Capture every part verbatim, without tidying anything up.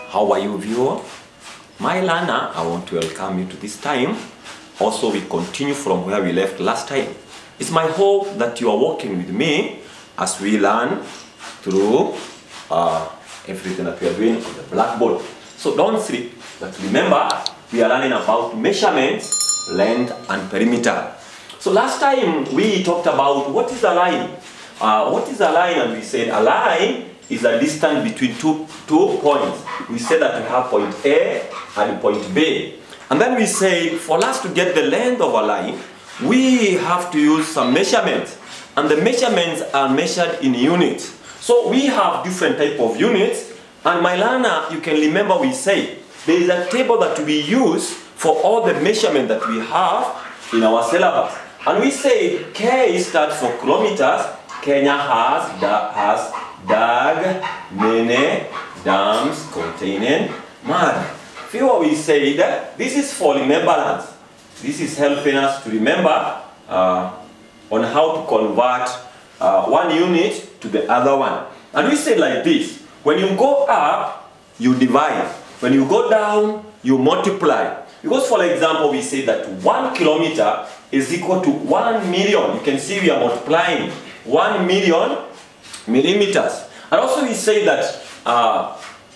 How are you, viewer? My learner, I want to welcome you to this time. Also, we continue from where we left last time. It's my hope that you are working with me as we learn through uh, everything that we are doing on the blackboard. So don't sleep, but remember, we are learning about measurements, length, and perimeter. So last time we talked about what is a line. Uh, what is a line? And we said a line is a distance between two, two points. We said that we have point A and point B. And then we say for us to get the length of a line, we have to use some measurements. And the measurements are measured in units. So we have different type of units. And my learner, you can remember we say there is a table that we use for all the measurement that we have in our syllabus. And we say K stands for kilometers. Kenya has, da, has dug many dams containing mud. Feel we say that this is for remembrance. This is helping us to remember uh, on how to convert uh, one unit to the other one. And we say like this: when you go up, you divide. When you go down, you multiply. Because for example, we say that one kilometer is equal to one million. You can see we are multiplying one million millimeters. And also we say that uh,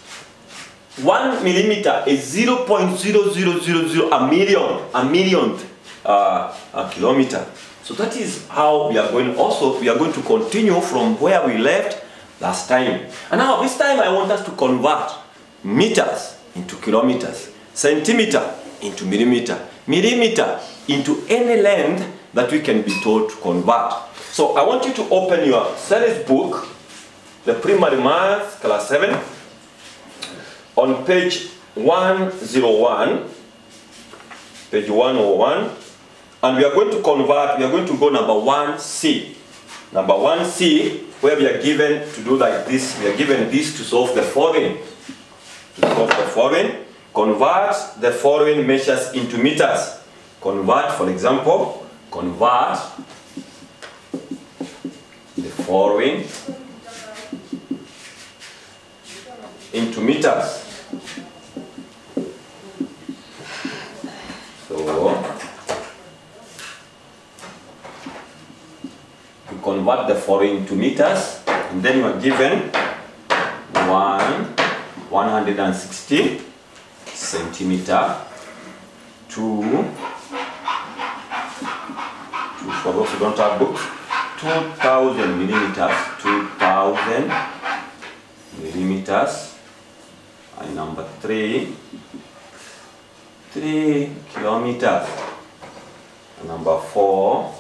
one millimeter is zero point zero zero zero zero a million, a millionth uh, a kilometer. So that is how we are going. Also, we are going to continue from where we left last time. And now this time I want us to convert meters into kilometers, centimeter into millimeter, millimeter into any length that we can be told to convert. So I want you to open your series book, the primary math class seven, on page one oh one, page one oh one, and we are going to convert, we are going to go number one C. Number one C, where we are given to do like this, we are given this to solve the following. To solve the following, convert the following measures into meters. Convert, for example, convert the following into meters. So, you convert the following into meters, and then you are given one, one hundred sixty centimeter, two, two for those who don't have books, two thousand millimeters, two thousand millimeters, and number three, three kilometers, and number four,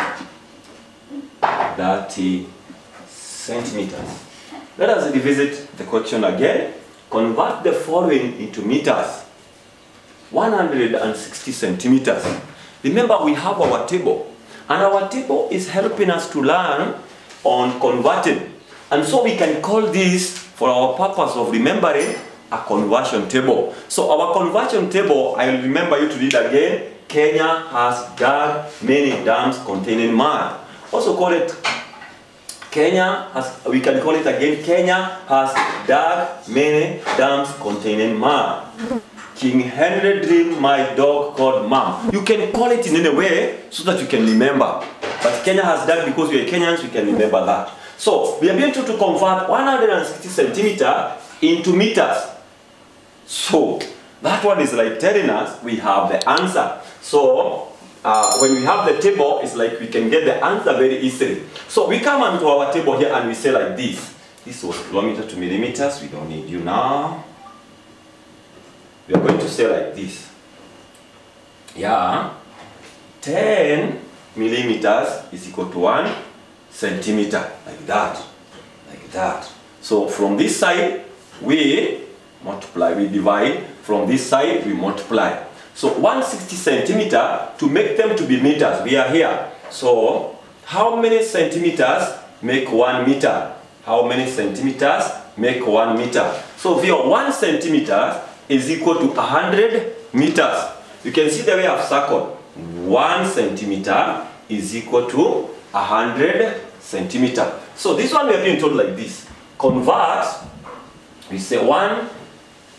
thirty centimeters. Let us revisit the question again. Convert the following into meters. one hundred sixty centimeters. Remember, we have our table, and our table is helping us to learn on converting. And so we can call this, for our purpose of remembering, a conversion table. So our conversion table, I will remember you to read again. Kenya has dug many dams containing mud. Also call it Kenya has, we can call it again, Kenya has dug many dams containing mud. King Henry dreamed my dog called Mom. You can call it in any way so that you can remember. But Kenya has dug, because we are Kenyans, we can remember that. So we are going to, to convert one hundred sixty centimeters into meters. So that one is like telling us we have the answer. So uh, when we have the table, it's like we can get the answer very easily. So we come onto our table here and we say like this. This was kilometer to millimeters. We don't need you now. We are going to say like this. Yeah, ten millimeters is equal to one centimeter, like that, like that. So from this side, we multiply, we divide. From this side, we multiply. So one hundred sixty centimeter, to make them to be meters, we are here. So how many centimeters make one meter? How many centimeters make one meter? So here, one centimeter is equal to one hundred meters. You can see the way I've circled. One centimeter is equal to one hundred centimeter. So this one we are being told like this. Convert, we say one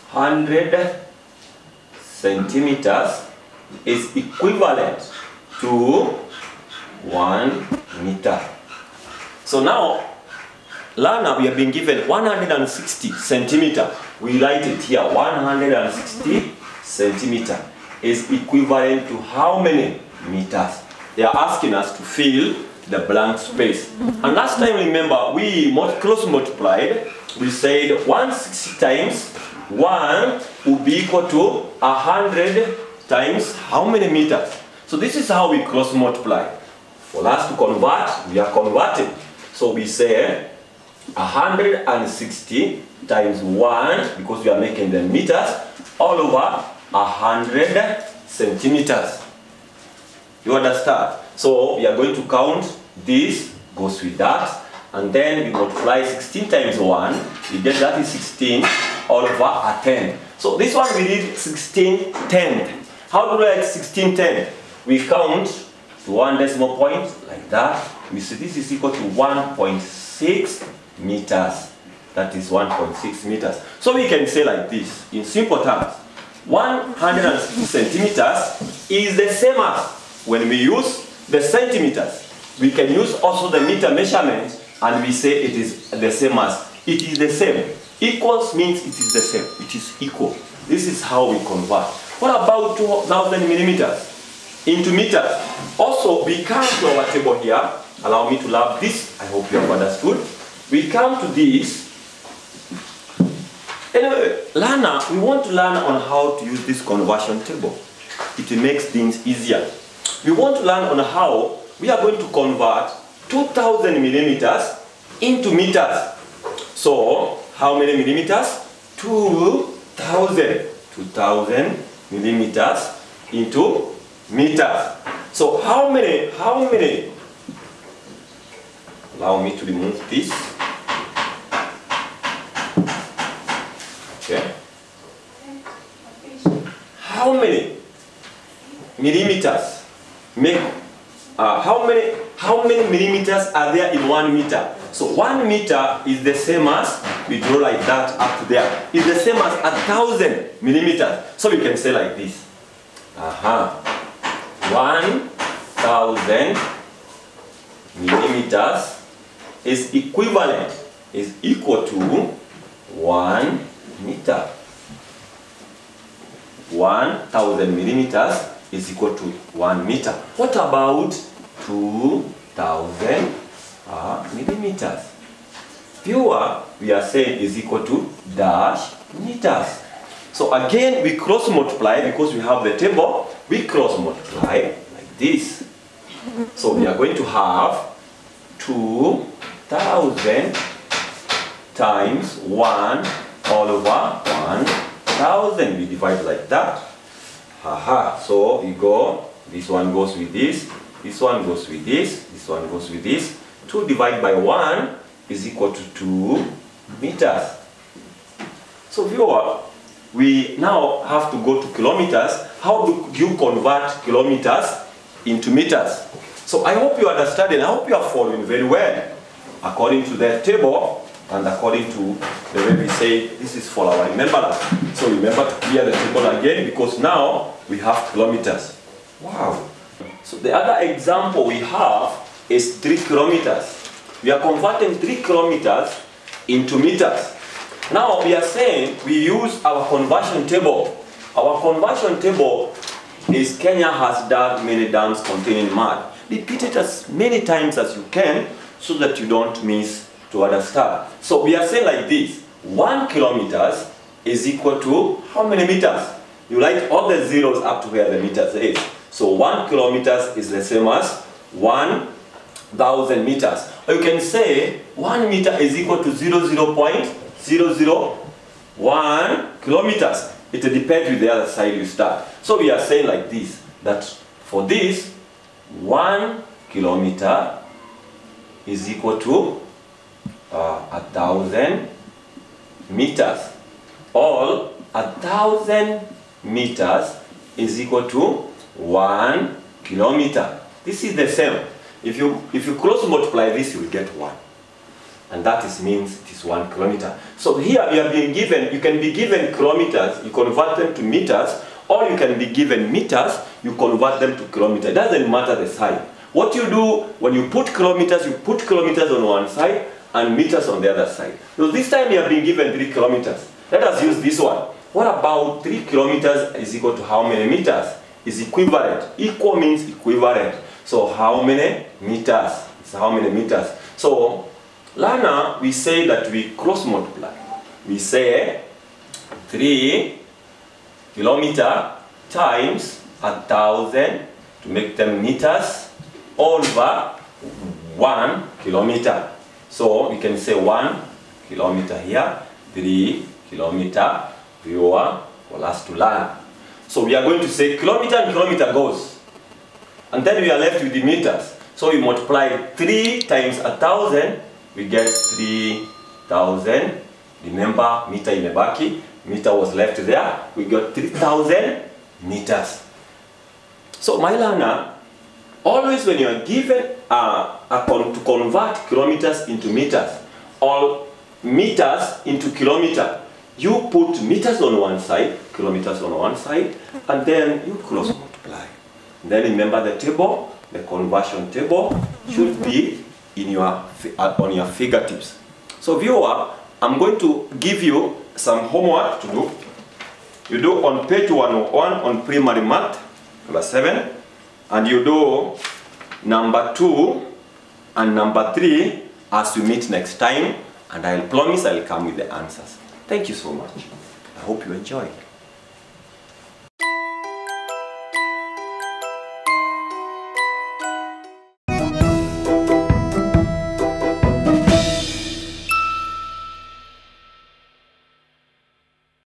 hundred centimeters is equivalent to one meter. So now, learner, we have been given one hundred sixty centimeter. We write it here, one hundred sixty centimeter is equivalent to how many meters? They are asking us to fill the blank space. And last time, remember, we cross multiplied. We said one hundred sixty times one will be equal to one hundred times how many meters? So this is how we cross multiply. For us to convert, we are converting. So we say one hundred sixty times one, because we are making the meters, all over one hundred centimeters. You understand? So we are going to count this, goes with that, and then we multiply sixteen times one, we get that is sixteen, all over a ten. So this one we did sixteen tenths. How do we write sixteen tenths? We count to one decimal point, like that. We see this is equal to one point six meters. That is one point six meters. So we can say like this, in simple terms, one hundred sixty centimeters is the same as, when we use the centimeters, we can use also the meter measurement, and we say it is the same as. It is the same. Equals means it is the same. It is equal. This is how we convert. What about two thousand millimeters into meters? Also, we come to our table here. Allow me to love this. I hope you have understood. We come to this. Anyway, learner, we want to learn on how to use this conversion table. It makes things easier. We want to learn on how we are going to convert two thousand millimeters into meters. So, how many millimeters? two thousand. two thousand millimeters into meters. So, how many, how many? Allow me to remove this. Okay. How many millimeters make, uh, how many, how many millimeters are there in one meter? So one meter is the same as, we draw like that up to there, is the same as a thousand millimeters. So we can say like this. Aha. One thousand millimeters is equivalent, is equal to one meter. One thousand millimeters is equal to one meter. What about two thousand uh, millimeters? Viewer, we are saying is equal to dash meters. So again, we cross multiply because we have the table. We cross multiply like this. So we are going to have two thousand times one all over one thousand. We divide like that. Haha. So you go, this one goes with this, this one goes with this, this one goes with this. two divided by one is equal to two meters. So viewer, we now have to go to kilometers. How do you convert kilometers into meters? So I hope you understand and I hope you are following very well. According to the table and according to the way we say, this is for our remembrance. So remember to clear the table again because now we have kilometers. Wow. So the other example we have is three kilometers. We are converting three kilometers into meters. Now we are saying we use our conversion table. Our conversion table is Kenya has dug many dams containing mud. Repeat it as many times as you can so that you don't miss to understand. So we are saying like this, one kilometers is equal to how many meters? You write all the zeros up to where the meters is. So one kilometers is the same as one thousand meters. Or you can say one meter is equal to zero zero point zero zero one kilometers. It depends with the other side you start. So we are saying like this, that for this, one kilometer is equal to uh, a thousand meters. All a thousand meters is equal to one kilometer. This is the same. If you if you cross multiply this, you will get one. and that is means it is one kilometer. So here you have been given, you can be given kilometers, you convert them to meters, or you can be given meters, you convert them to kilometers. It doesn't matter the sign. What you do when you put kilometers, you put kilometers on one side and meters on the other side. So this time you have been given three kilometers. Let us use this one. What about three kilometers is equal to how many meters? Is equivalent. Equal means equivalent. So how many meters? It's how many meters. So Lana, we say that we cross multiply. We say three kilometer times a thousand to make them meters over one kilometer. So we can say one kilometer here, three kilometer viewer for us to learn. So we are going to say kilometer and kilometer goes. And then we are left with the meters. So we multiply three times a thousand, we get three thousand. Remember, meter imebaki, meter was left there. We got three thousand meters. So my learner, always when you are given uh, a con to convert kilometers into meters or meters into kilometer, you put meters on one side, kilometers on one side, and then you cross multiply. Then remember the table, the conversion table should be in your uh, on your fingertips. So viewer, I'm going to give you some homework to do. You do on page one oh one on primary math, number seven, and you do number two and number three as we meet next time, and I'll promise I'll come with the answers. Thank you so much. I hope you enjoyed.